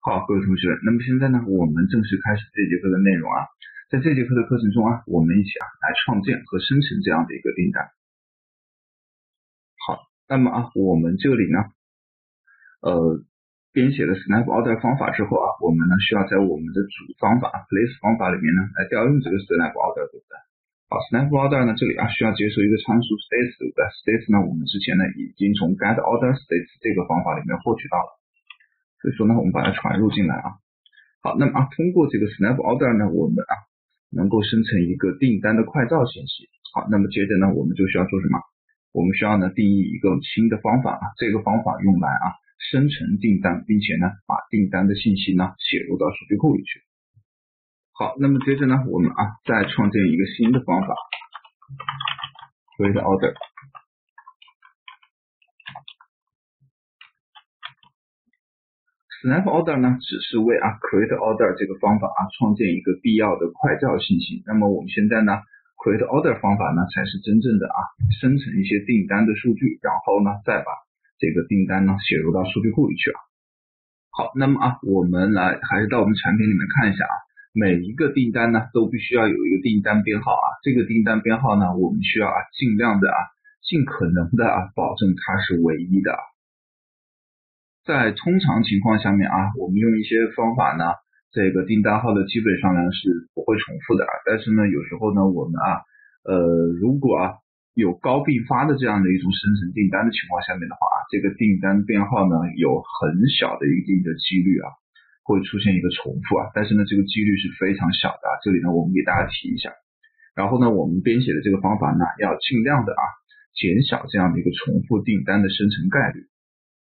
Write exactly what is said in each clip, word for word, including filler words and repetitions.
好，各位同学，那么现在呢，我们正式开始这节课的内容啊。在这节课的课程中啊，我们一起啊来创建和生成这样的一个订单。好，那么啊，我们这里呢，呃，编写了 Snap Order 方法之后啊，我们呢需要在我们的主方法 Place 方法里面呢来调用这个 Snap Order，对不对？好 ，Snap Order 呢这里啊需要接受一个参数 States， 对不对 ？States 呢我们之前呢已经从 Get Order States 这个方法里面获取到了，所以说呢我们把它传入进来啊。好，那么啊，通过这个 Snap Order 呢，我们啊能够生成一个订单的快照信息。好，那么接着呢，我们就需要做什么？我们需要呢定义一个新的方法啊，这个方法用来啊生成订单，并且呢把订单的信息呢写入到数据库里去。好，那么接着呢，我们啊再创建一个新的方法 ，Create Order。Snap Order 呢，只是为啊 Create Order 这个方法啊创建一个必要的快照信息。那么我们现在呢 ，Create Order 方法呢，才是真正的啊生成一些订单的数据，然后呢再把这个订单呢写入到数据库里去啊。好，那么啊，我们来还是到我们产品里面看一下啊，每一个订单呢都必须要有一个订单编号啊，这个订单编号呢，我们需要啊尽量的啊尽可能的啊保证它是唯一的啊。在通常情况下面啊，我们用一些方法呢，这个订单号的基本上呢是不会重复的，但是呢有时候呢我们啊，呃如果啊有高并发的这样的一种生成订单的情况下面的话啊，这个订单编号呢有很小的一定的几率啊会出现一个重复啊，但是呢这个几率是非常小的啊，这里呢我们给大家提一下。然后呢我们编写的这个方法呢要尽量的啊减小这样的一个重复订单的生成概率。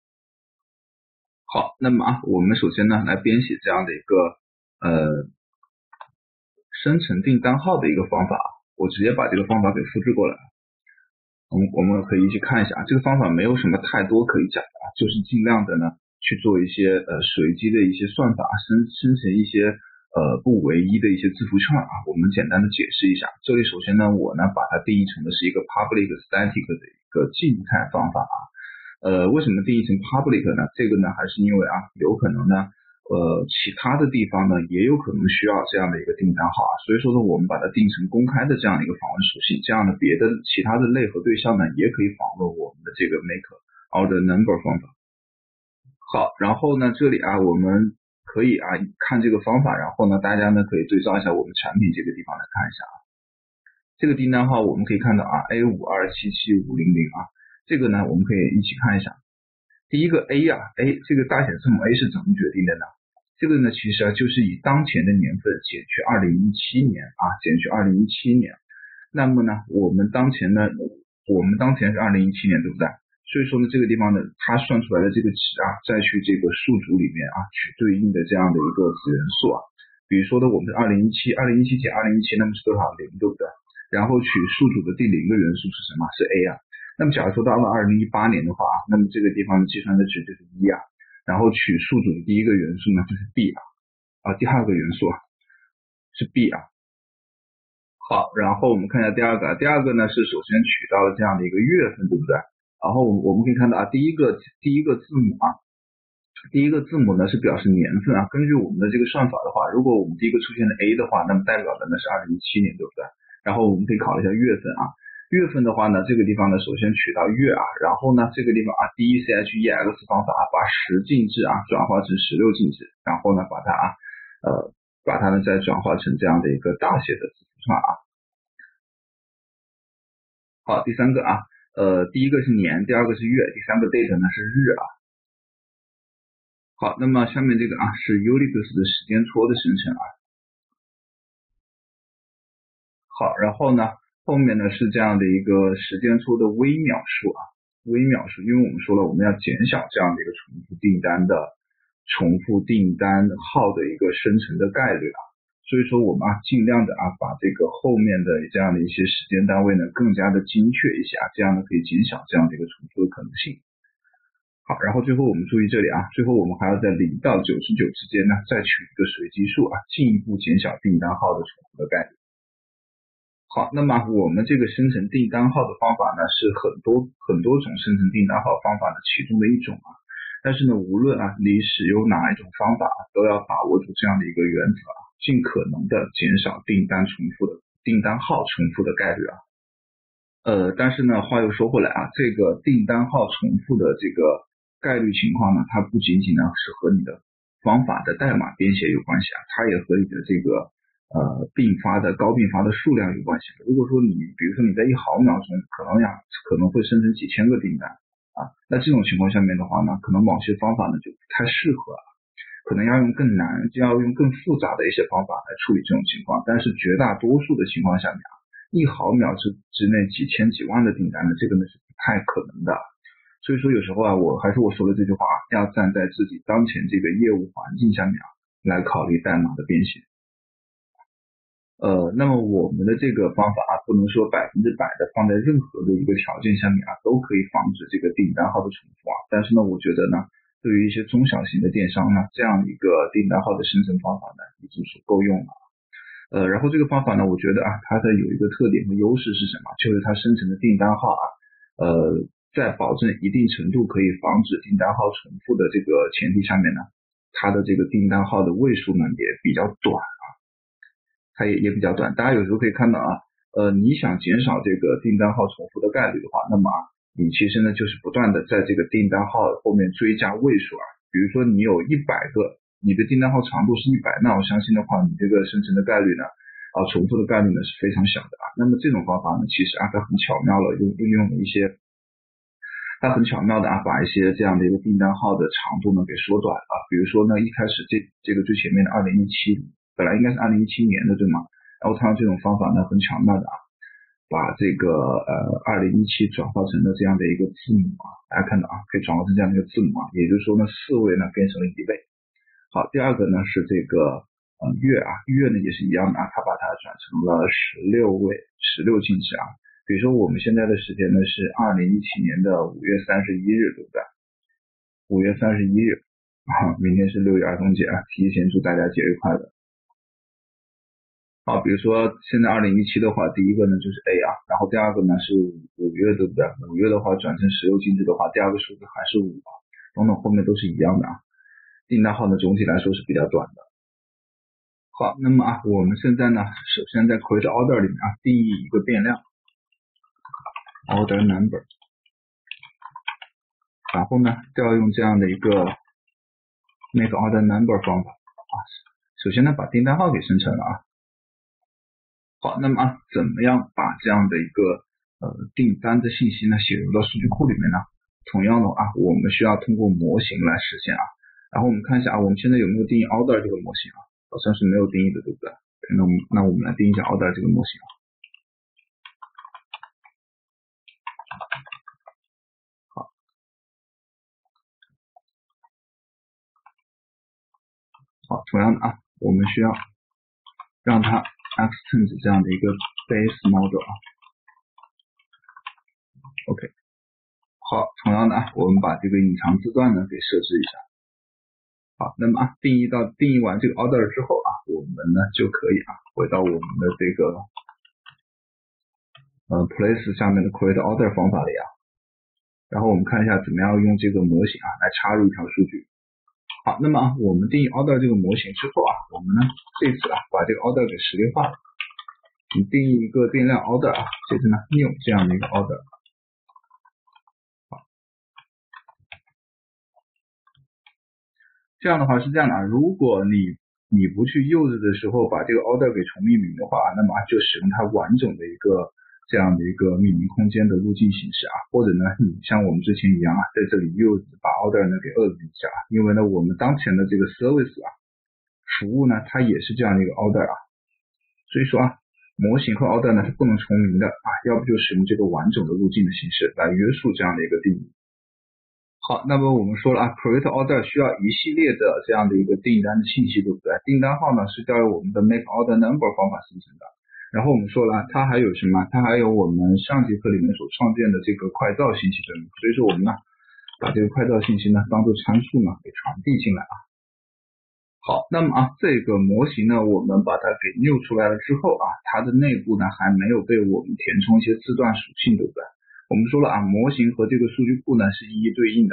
好，那么啊，我们首先呢来编写这样的一个呃生成订单号的一个方法，我直接把这个方法给复制过来。我们我们可以一起看一下，这个方法没有什么太多可以讲的，就是尽量的呢去做一些呃随机的一些算法，生生成一些呃不唯一的一些字符串啊。我们简单的解释一下，这里首先呢我呢把它定义成的是一个 public static 的一个静态方法啊。呃，为什么定义成 public 呢？这个呢，还是因为啊，有可能呢，呃，其他的地方呢，也有可能需要这样的一个订单号啊，所以说呢，我们把它定成公开的这样的一个访问属性，这样的别的其他的类和对象呢，也可以访问我们的这个 make order number 方法。好，然后呢，这里啊，我们可以啊看这个方法，然后呢，大家呢可以对照一下我们产品这个地方来看一下啊，这个订单号我们可以看到啊 A 五二七七五零零啊。这个呢，我们可以一起看一下。第一个 A 啊 ，A 这个大写字母 A 是怎么决定的呢？这个呢，其实啊，就是以当前的年份减去二零一七年啊，减去二零一七年。那么呢，我们当前呢，我们当前是二零一七年，对不对？所以说呢，这个地方呢，它算出来的这个值啊，再去这个数组里面啊，取对应的这样的一个子元素啊。比如说呢，我们是二零一七，二零一七减二零一七，那么是多少？零，对不对？然后取数组的第零个元素是什么？是 A 啊。那么假如说到了二零一八年的话，那么这个地方计算的值就是一啊，然后取数组的第一个元素呢就是 B 啊，啊第二个元素啊是 B 啊。好，然后我们看一下第二个，第二个呢是首先取到了这样的一个月份，对不对？然后我们可以看到啊，第一个第一个字母啊，第一个字母呢是表示年份啊，根据我们的这个算法的话，如果我们第一个出现的 A 的话，那么代表的呢是二零一七年，对不对？然后我们可以考虑一下月份啊。月份的话呢，这个地方呢，首先取到月啊，然后呢，这个地方啊 D E C H E X 方法啊，把十进制啊转化成十六进制，然后呢，把它啊，呃，把它呢再转化成这样的一个大写的字符串啊。好，第三个啊，呃，第一个是年，第二个是月，第三个 date 呢是日啊。好，那么下面这个啊是 Ulysses 的时间戳的生成啊。好，然后呢？后面呢是这样的一个时间戳的微秒数啊，微秒数，因为我们说了我们要减小这样的一个重复订单的重复订单号的一个生成的概率啊，所以说我们啊尽量的啊把这个后面的这样的一些时间单位呢更加的精确一些啊，这样呢可以减小这样的一个重复的可能性。好，然后最后我们注意这里啊，最后我们还要在零到九十九之间呢再取一个随机数啊，进一步减小订单号的重复的概率。好，那么我们这个生成订单号的方法呢，是很多很多种生成订单号方法的其中的一种啊。 但是呢，无论啊你使用哪一种方法，都要把握住这样的一个原则啊，尽可能的减少订单重复的订单号重复的概率啊。呃，但是呢，话又说回来啊，这个订单号重复的这个概率情况呢，它不仅仅呢是和你的方法的代码编写有关系啊，它也和你的这个呃并发的高并发的数量有关系。如果说你比如说你在一毫秒钟可能呀可能会生成几千个订单啊，那这种情况下面的话呢，可能某些方法呢就不太适合了，可能要用更难，就要用更复杂的一些方法来处理这种情况。但是绝大多数的情况下面啊，一毫秒之之内几千几万的订单呢，这个呢是不太可能的。所以说有时候啊，我还是我说的这句话啊，要站在自己当前这个业务环境下面啊，来考虑代码的编写。呃，那么我们的这个方法啊，不能说百分之百的放在任何的一个条件下面啊，都可以防止这个订单号的重复啊。但是呢，我觉得呢，对于一些中小型的电商呢，这样一个订单号的生成方法呢，已经是够用了。呃，然后这个方法呢，我觉得啊，它的有一个特点和优势是什么？就是它生成的订单号啊，呃，在保证一定程度可以防止订单号重复的这个前提下面呢，它的这个订单号的位数呢也比较短啊，它也也比较短。大家有时候可以看到啊，呃，你想减少这个订单号重复的概率的话，那么啊，你其实呢就是不断的在这个订单号后面追加位数啊，比如说你有一百个。你的订单号长度是一百，那我相信的话，你这个生成的概率呢，啊，重复的概率呢是非常小的啊。那么这种方法呢，其实啊，它很巧妙了，用运用了一些，它很巧妙的啊，把一些这样的一个订单号的长度呢给缩短了。比如说呢，一开始这这个最前面的二零一七，本来应该是二零一七年的对吗？然后它用这种方法呢，很巧妙的啊，把这个呃二零一七转化成了这样的一个字母啊，大家看到啊，可以转化成这样的一个字母啊，也就是说呢，四位呢变成了一位。好，第二个呢是这个呃月啊，月呢也是一样的啊，它把它转成了十六位，十六进制啊。比如说我们现在的时间呢是二零一七年的五月三十一日，对不对？五月三十一日啊，明天是六一儿童节啊，提前祝大家节日快乐。好，比如说现在二零一七的话，第一个呢就是 A 啊，然后第二个呢是五月，对不对？五月的话转成十六进制的话，第二个数字还是五啊，等等后面都是一样的啊。订单号呢总体来说是比较短的。好，那么啊，我们现在呢，首先在 create order 里面啊，定义一个变量 order number， 然后呢，调用这样的一个 make order number 方法啊，首先呢把订单号给生成了啊。好，那么啊，怎么样把这样的一个呃订单的信息呢写入到数据库里面呢？同样的啊，我们需要通过模型来实现啊。然后我们看一下啊，我们现在有没有定义 order 这个模型啊？好像是没有定义的，对不对？那我们那我们来定义一下 order 这个模型啊。好，好，同样的啊，我们需要让它 extend 这样的一个 base model 啊。OK， 好，同样的啊，我们把这个隐藏字段呢给设置一下。好，那么啊，定义到定义完这个 order 之后啊，我们呢就可以啊回到我们的这个呃 place 下面的 create order 方法里啊，然后我们看一下怎么样用这个模型啊来插入一条数据。好，那么啊，我们定义 order 这个模型之后啊，我们呢这次啊把这个 order 给实例化了。你定义一个变量 order 啊，这次呢 new 这样的一个 order。这样的话是这样的啊，如果你你不去 use 的时候把这个 order 给重命名的话，那么就使用它完整的一个这样的一个命名空间的路径形式啊，或者呢你像我们之前一样啊，在这里 use 把 order 呢给遏制一下，因为呢我们当前的这个 service 啊服务呢它也是这样的一个 order 啊，所以说啊模型和 order 呢是不能重名的啊，要不就使用这个完整的路径的形式来约束这样的一个定义。好，那么我们说了啊 ，create order 需要一系列的这样的一个订单的信息，对不对？订单号呢是调用我们的 make order number 方法生成的。然后我们说了，它还有什么？它还有我们上节课里面所创建的这个快照信息，对吗？所以说我们呢把这个快照信息呢当做参数呢给传递进来啊。好，那么啊这个模型呢我们把它给 new 出来了之后啊，它的内部呢还没有被我们填充一些字段属性，对不对？我们说了啊，模型和这个数据库呢是一一对应的啊。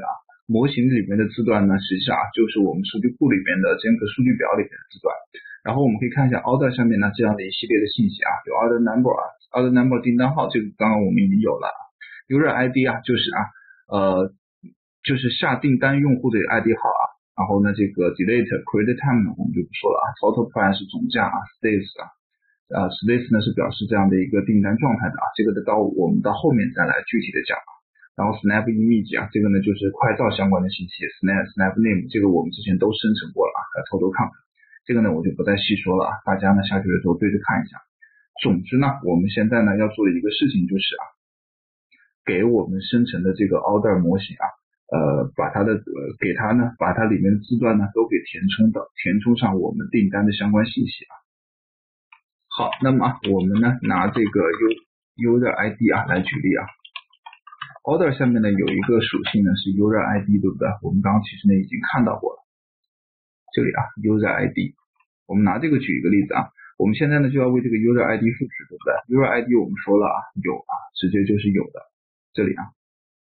模型里面的字段呢，实际上啊就是我们数据库里面的这个数据表里面的字段。然后我们可以看一下 order 上面呢这样的一系列的信息啊，有 order number 啊 ，order number 订单号，这个刚刚我们已经有了。user I D 啊，就是啊呃就是下订单用户的 I D 号啊。然后呢，这个 delete create time 呢我们就不说了啊 ，total price 是总价啊 ，status 啊，呃 status 呢是表示这样的一个订单状态的啊，这个的到我们到后面再来具体的讲啊。然后 snap image 啊，这个呢就是快照相关的信息 ，snap snap name 这个我们之前都生成过了啊 ，total count 这个呢我就不再细说了啊，大家呢下去的时候对着看一下。总之呢，我们现在呢要做的一个事情就是啊，给我们生成的这个 order 模型啊。呃，把它的呃给它呢，把它里面的字段呢都给填充到填充上我们订单的相关信息啊。好，那么啊，我们呢拿这个 U user I D 啊来举例啊。order 下面呢有一个属性呢是 user I D 对不对？我们刚刚其实呢已经看到过了。这里啊 user I D， 我们拿这个举一个例子啊。我们现在呢就要为这个 user I D 赋值对不对？ user I D 我们说了啊有啊，直接就是有的。这里啊。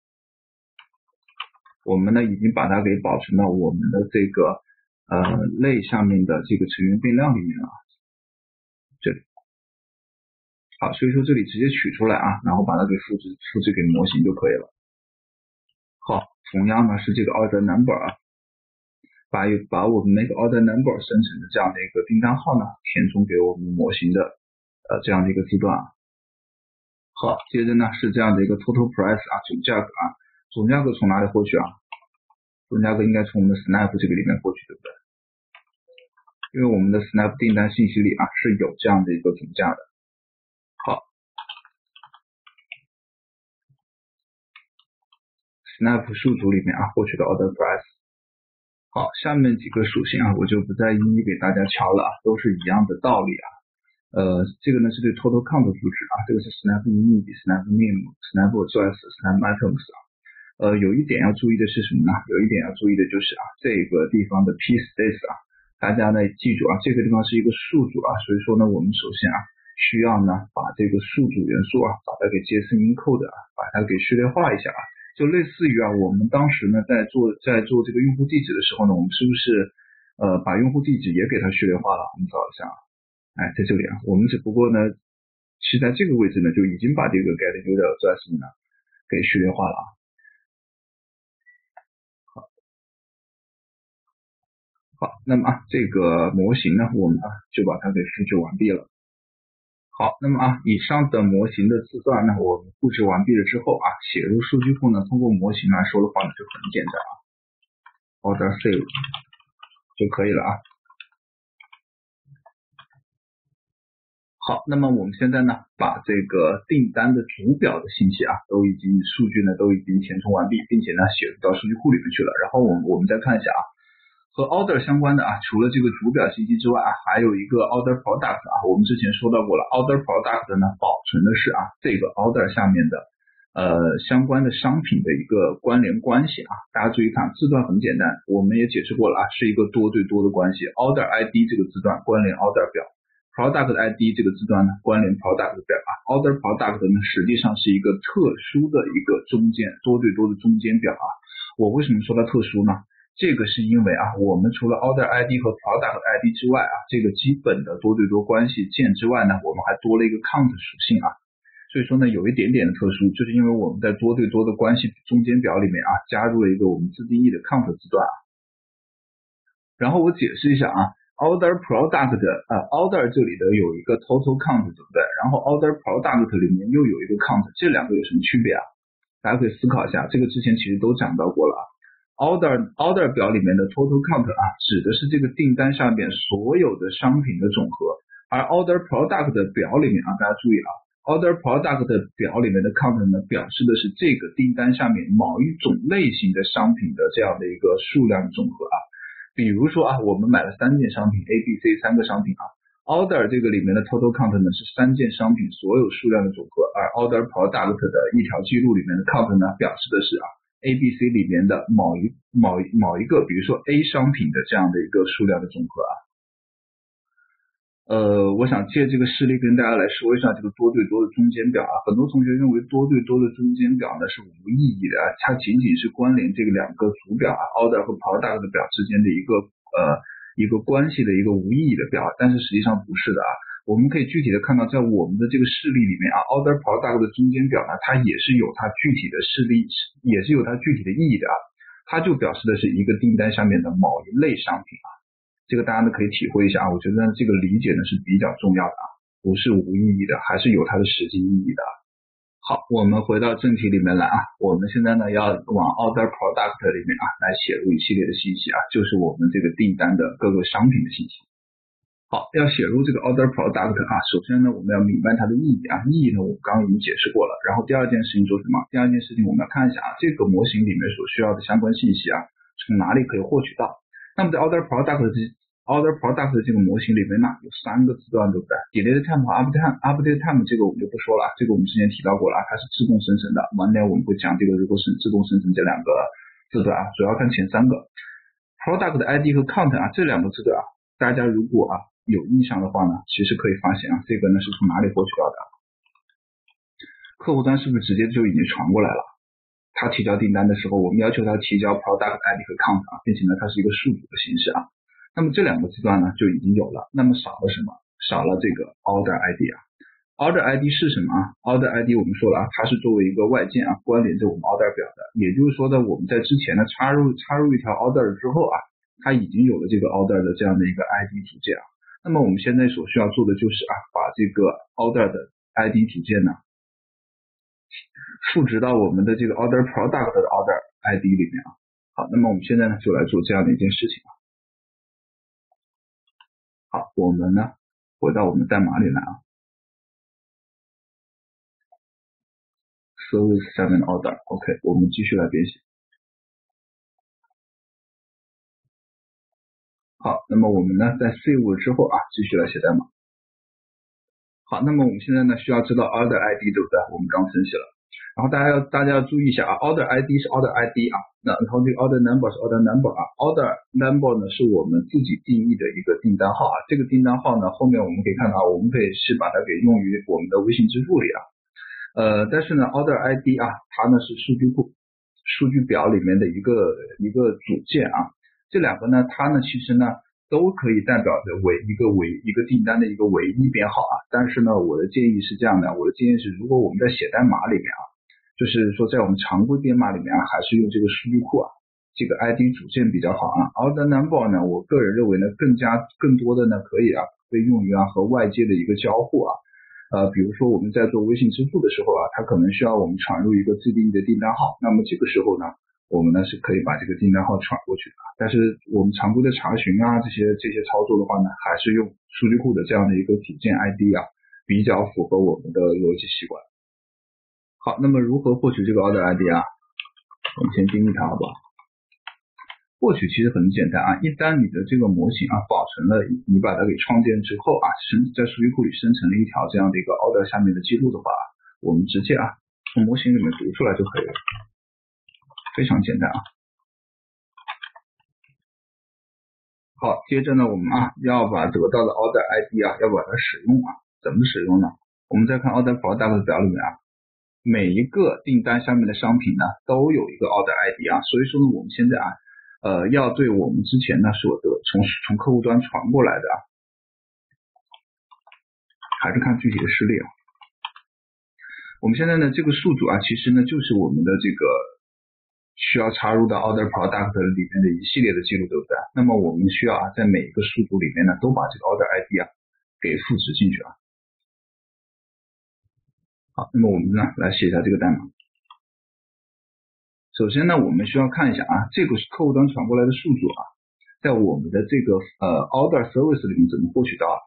我们呢已经把它给保存到我们的这个呃类下面的这个成员变量里面了，这里。好，所以说这里直接取出来啊，然后把它给复制复制给模型就可以了。好，同样呢是这个 order number 啊，把把我们那个 order number 生成的这样的一个订单号呢填充给我们模型的呃这样的一个字段啊。好，接着呢是这样的一个 total price 啊，总价格啊。总价格从哪里获取啊？总价格应该从我们的 snap 这个里面获取，对不对？因为我们的 snap 订单信息里啊是有这样的一个总价的。好 ，snap 数组里面啊获取的 order price。好，下面几个属性啊我就不再一一给大家敲了啊，都是一样的道理啊。呃，这个呢是对 total count 赋值啊，这个是 snap image、snap name、snap address、snap items 啊。呃，有一点要注意的是什么呢？有一点要注意的就是啊，这个地方的 p states 啊，大家呢记住啊，这个地方是一个数组啊，所以说呢，我们首先啊，需要呢把这个数组元素啊，把它给 JSON encode 啊，把它给序列化一下啊，就类似于啊，我们当时呢在做在做这个用户地址的时候呢，我们是不是呃把用户地址也给它序列化了？我们找一下啊，哎，在这里啊，我们只不过呢是在这个位置呢就已经把这个 get user address 呢给序列化了啊。好，那么啊，这个模型呢，我们啊就把它给复制完毕了。好，那么啊，以上的模型的字段呢，我们复制完毕了之后啊，写入数据库呢，通过模型来说的话呢，就很简单啊 ，order save 就可以了啊。好，那么我们现在呢，把这个订单的主表的信息啊，都已经数据呢都已经填充完毕，并且呢写入到数据库里面去了。然后我们我们再看一下啊。和 order 相关的啊，除了这个主表信息之外啊，还有一个 order product 啊，我们之前说到过了 ，order product 呢保存的是啊这个 order 下面的呃相关的商品的一个关联关系啊，大家注意看，字段很简单，我们也解释过了啊，是一个多对多的关系 ，order I D 这个字段关联 order 表 ，product I D 这个字段呢关联 product 表啊 ，order product 呢实际上是一个特殊的一个中间多对多的中间表啊，我为什么说它特殊呢？这个是因为啊，我们除了 order I D 和 product I D 之外啊，这个基本的多对多关系键之外呢，我们还多了一个 count 属性啊，所以说呢有一点点的特殊，就是因为我们在多对多的关系中间表里面啊，加入了一个我们自定义的 count 字段啊。然后我解释一下啊 ，order product 的呃 order 这里的有一个 total count 对不对？然后 order product 里面又有一个 count， 这两个有什么区别啊？大家可以思考一下，这个之前其实都讲到过了啊。order order 表里面的 total count 啊，指的是这个订单上面所有的商品的总和，而 order product 的表里面啊，大家注意啊 ，order product 的表里面的 count 呢，表示的是这个订单上面某一种类型的商品的这样的一个数量总和啊。比如说啊，我们买了三件商品 A、B、C 三个商品啊 ，order 这个里面的 total count 呢是三件商品所有数量的总和，而 order product 的一条记录里面的 count 呢，表示的是啊。A、B、C 里面的某一某某一个，比如说 A 商品的这样的一个数量的总和啊。 呃，我想借这个事例跟大家来说一下这个多对多的中间表啊。很多同学认为多对多的中间表呢是无意义的啊，它仅仅是关联这个两个组表啊 order 和 product 的表之间的一个呃一个关系的一个无意义的表，但是实际上不是的啊。我们可以具体的看到，在我们的这个事例里面啊 order product 的中间表呢，它也是有它具体的事例，也是有它具体的意义的啊。它就表示的是一个订单下面的某一类商品啊。这个大家呢可以体会一下啊，我觉得这个理解呢是比较重要的啊，不是无意义的，还是有它的实际意义的。好，我们回到正题里面来啊，我们现在呢要往 order product 里面啊来写入一系列的信息啊，就是我们这个订单的各个商品的信息。好，要写入这个 order product 啊，首先呢我们要明白它的意义啊，意义呢我刚刚已经解释过了。然后第二件事情做什么？第二件事情我们要看一下啊，这个模型里面所需要的相关信息啊，从哪里可以获取到？那么在 order product 的 order product 的这个模型里面呢，有三个字段，对不对 ？delete time 和 update time，update time 这个我们就不说了，这个我们之前提到过了，它是自动生成的。晚点我们会讲这个如果是自动生成这两个字段啊，主要看前三个。product 的 I D 和 count 啊，这两个字段啊，大家如果啊有印象的话呢，其实可以发现啊，这个呢是从哪里获取到的？客户端是不是直接就已经传过来了？他提交订单的时候，我们要求他提交 product I D 和 count 啊，并且呢它是一个数组的形式啊。那么这两个字段呢就已经有了，那么少了什么？少了这个 order I D 啊。order I D 是什么啊 ？order I D 我们说了啊，它是作为一个外件啊，关联着我们 order 表的。也就是说呢，我们在之前呢插入插入一条 order 之后啊，它已经有了这个 order 的这样的一个 I D 体件啊。那么我们现在所需要做的就是啊，把这个 order 的 I D 体件呢复制到我们的这个 order product 的 order I D 里面啊。好，那么我们现在呢就来做这样的一件事情啊。好，我们呢回到我们代码里来啊。Service 下面的 order，OK， 我们继续来编写。好，那么我们呢在 save 之后啊，继续来写代码。好，那么我们现在呢需要知道 order I D 对不对？我们刚分析了。然后大家要大家要注意一下啊 ，order I D 是 order I D 啊，那然后这个 order number 是 order number 啊 ，order number 呢是我们自己定义的一个订单号啊，这个订单号呢后面我们可以看到，我们可以是把它给用于我们的微信支付里啊。呃，但是呢 ，order I D 啊，它呢是数据库、数据表里面的一个一个组件啊。这两个呢，它呢其实呢都可以代表着为一个唯一个订单的一个唯一编号啊。但是呢，我的建议是这样的，我的建议是，如果我们在写代码里面啊，就是说在我们常规编码里面啊，还是用这个数据库啊，这个 I D 组件比较好啊。order number 呢，我个人认为呢，更加更多的呢可以啊被用于啊和外界的一个交互啊。呃，比如说我们在做微信支付的时候啊，它可能需要我们传入一个自定义的订单号，那么这个时候呢，我们呢是可以把这个订单号传过去的。但是我们常规的查询啊，这些这些操作的话呢，还是用数据库的这样的一个组件 I D 啊，比较符合我们的逻辑习惯。好，那么如何获取这个 order I D 啊？我们先定义它好不好？获取其实很简单啊，一旦你的这个模型啊保存了，你把它给创建之后啊，生在数据库里生成了一条这样的一个 order 下面的记录的话，我们直接啊从模型里面读出来就可以了，非常简单啊。好，接着呢我们啊要把得到的 order I D 啊要把它使用啊，怎么使用呢？我们再看 order product 表里面啊，每一个订单下面的商品呢都有一个 order I D 啊，所以说呢我们现在啊呃，要对我们之前呢所得从从客户端传过来的啊，还是看具体的事例啊。我们现在呢这个数组啊，其实呢就是我们的这个需要插入到 order product 里面的一系列的记录，对不对？那么我们需要啊在每一个数组里面呢都把这个 order I D 啊给复制进去啊。好，那么我们呢来写一下这个代码。首先呢，我们需要看一下啊，这个是客户端传过来的数组啊，在我们的这个呃 order service 里面怎么获取到啊？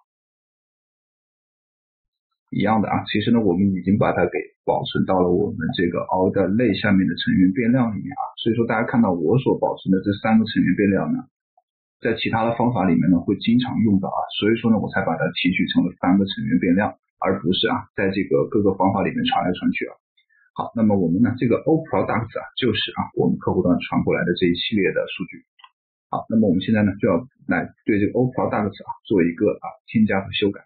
一样的啊，其实呢，我们已经把它给保存到了我们这个 order 类下面的成员变量里面啊，所以说大家看到我所保存的这三个成员变量呢，在其他的方法里面呢会经常用到啊，所以说呢，我才把它提取成了三个成员变量，而不是啊在这个各个方法里面传来传去啊。好，那么我们呢这个 O products 啊，就是啊我们客户端传过来的这一系列的数据。 好，那么我们现在呢就要来对这个 oProducts 啊做一个啊添加和修改。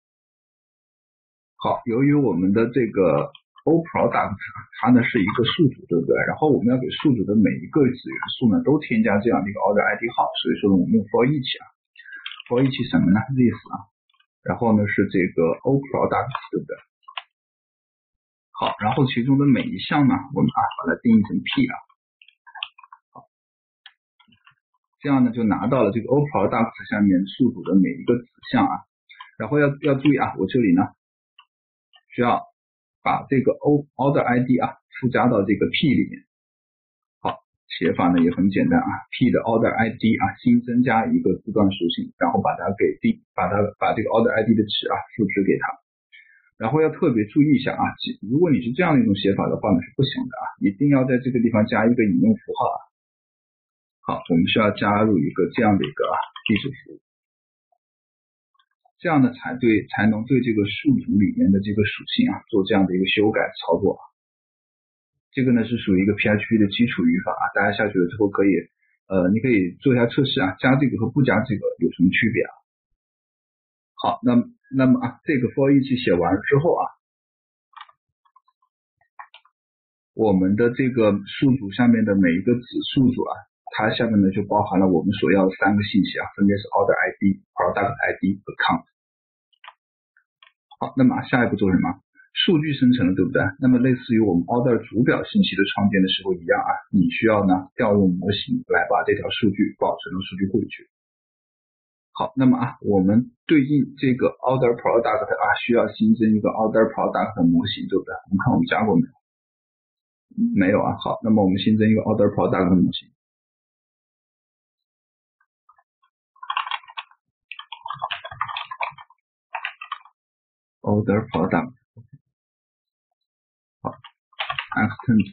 好，由于我们的这个 oProducts 啊，它呢是一个宿主，对不对？然后我们要给宿主的每一个子元素呢都添加这样的一个 order I D 号，所以说呢我们用 for each 啊 for each 什么呢 this 啊，然后呢是这个 oProducts， 对不对？好，然后其中的每一项呢我们啊把它定义成 P 啊。这样呢就拿到了这个 oProducts 下面宿主的每一个子项啊，然后要要注意啊，我这里呢需要把这个 O order I D 啊附加到这个 P 里面。好，写法呢也很简单啊 ，P 的 order I D 啊新增加一个字段属性，然后把它给定，把它把这个 order I D 的值啊复制给它。然后要特别注意一下啊，如果你是这样的一种写法的话呢是不行的啊，一定要在这个地方加一个引用符号啊。好，我们需要加入一个这样的一个地址符，这样呢才对，才能对这个宿主里面的这个属性啊做这样的一个修改操作。这个呢是属于一个 P H P 的基础语法啊，大家下去了之后可以，呃，你可以做一下测试啊，加这个和不加这个有什么区别啊？好，那么那么啊，这个 for each 写完了之后啊，我们的这个宿主下面的每一个子宿主啊。它下面呢就包含了我们所要的三个信息啊，分别是 order I D、product I D、account。好，那么下一步做什么？数据生成了，对不对？那么类似于我们 order 主表信息的创建的时候一样啊，你需要呢调用模型来把这条数据保存到数据库里去。好，那么啊，我们对应这个 order product 啊，需要新增一个 order product 的模型，对不对？我们看我们加过没有？没有啊。好，那么我们新增一个 order product 的模型。order product 好 extend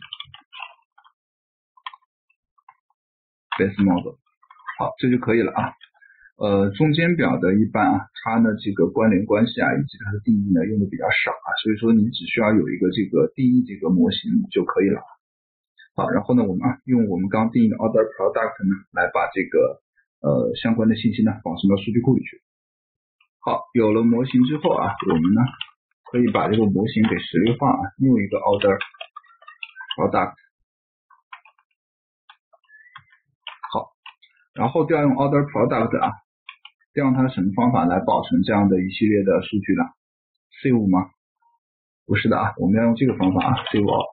base model 好，这就可以了啊。呃，中间表的一般啊，它呢这个关联关系啊以及它的定义呢用的比较少啊，所以说你只需要有一个这个定义这个模型就可以了。好，然后呢我们啊用我们刚定义的 order product 呢来把这个呃相关的信息呢保存到数据库里去。好，有了模型之后啊，我们呢可以把这个模型给实例化啊，用一个 order product。好，然后调用 order product 啊，调用它的什么方法来保存这样的一系列的数据呢 ？save 吗？不是的啊，我们要用这个方法啊 ，save all。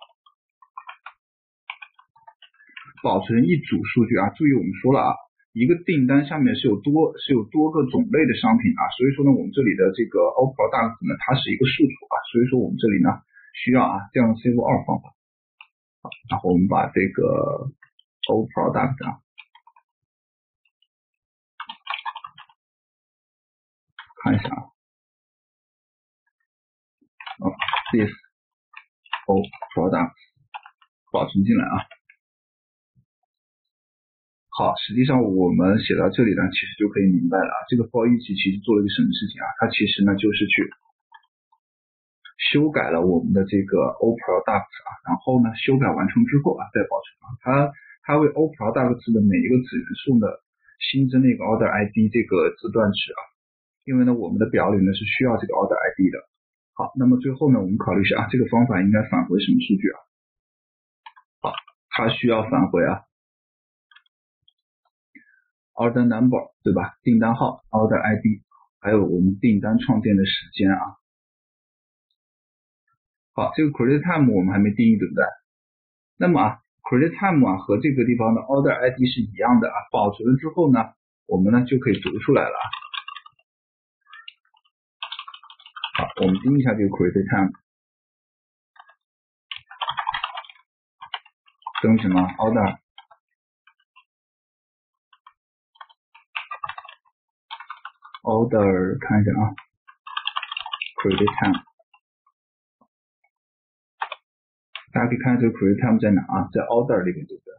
保存一组数据啊，注意我们说了啊。一个订单下面是有多是有多个种类的商品啊，所以说呢，我们这里的这个 oProducts 呢，它是一个数组啊，所以说我们这里呢需要啊调用 save all 方法。好，然后我们把这个 oProduct 啊，看一下啊，哦 this oProducts 保存进来啊。好，实际上我们写到这里呢，其实就可以明白了啊。这个 for each 其实做了一个什么事情啊？它其实呢就是去修改了我们的这个 oProducts 啊，然后呢修改完成之后啊再保存啊。它它为 oProducts 的每一个子元素呢新增了一个 order I D 这个字段值啊，因为呢我们的表里呢是需要这个 order I D 的。好，那么最后呢我们考虑一下啊，这个方法应该返回什么数据啊？好，它需要返回啊。order number 对吧？订单号 order I D， 还有我们订单创建的时间啊。好，这个 create time 我们还没定义，对不对？那么啊 create time 啊和这个地方的 order I D 是一样的啊，保存了之后呢，我们呢就可以读出来了。好，我们定义一下这个 create time， 等于什么 order order 看一下啊 create time， 大家可以看这个 create time 在哪啊？在 order 里面，对不对？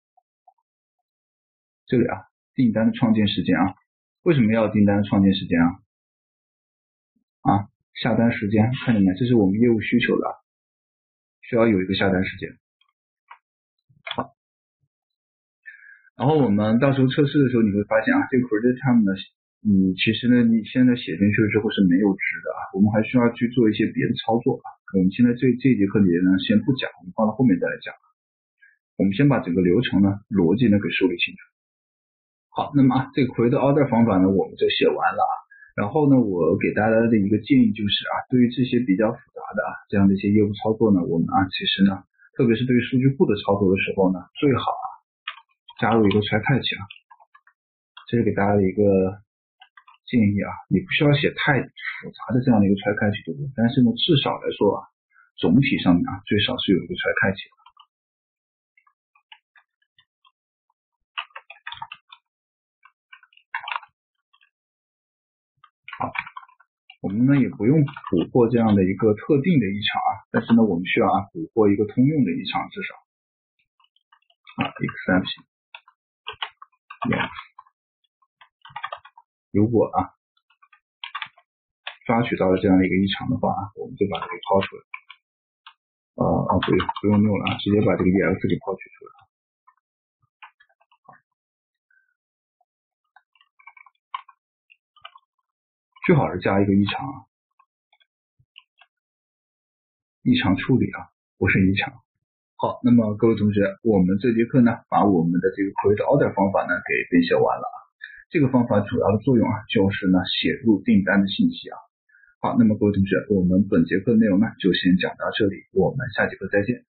这里啊，订单的创建时间啊，为什么要订单的创建时间啊？啊，下单时间看见没？这是我们业务需求的，需要有一个下单时间。好， 然后我们到时候测试的时候，你会发现啊，这个 create time 呢，你其实呢，你现在写进去之后是没有值的啊，我们还需要去做一些别的操作啊。我们现在这这节课里呢，先不讲，我们放到后面再来讲。我们先把整个流程呢，逻辑呢给梳理清楚。好，那么啊，这个 create order 方法呢，我们就写完了啊。然后呢，我给大家的一个建议就是啊，对于这些比较复杂的啊这样的一些业务操作呢，我们啊其实呢，特别是对于数据库的操作的时候呢，最好啊加入一个 try catch 啊，这是给大家的一个建议啊，你不需要写太复杂的这样的一个 try catch 对不对？但是呢，至少来说啊，总体上面啊，最少是有一个 try catch 的。好，我们呢也不用捕获这样的一个特定的异常啊，但是呢，我们需要啊捕获一个通用的异常，至少啊 exception yes， 如果啊抓取到了这样的一个异常的话啊，我们就把它给抛出来。呃哦不用不用用了啊，直接把这个 ex 给抛取出来。最好是加一个异常啊，异常处理啊，不是异常。好，那么各位同学，我们这节课呢，把我们的这个 create order 方法呢给编写完了啊。这个方法主要的作用啊，就是呢写入订单的信息啊。好，那么各位同学，我们本节课内容呢就先讲到这里，我们下节课再见。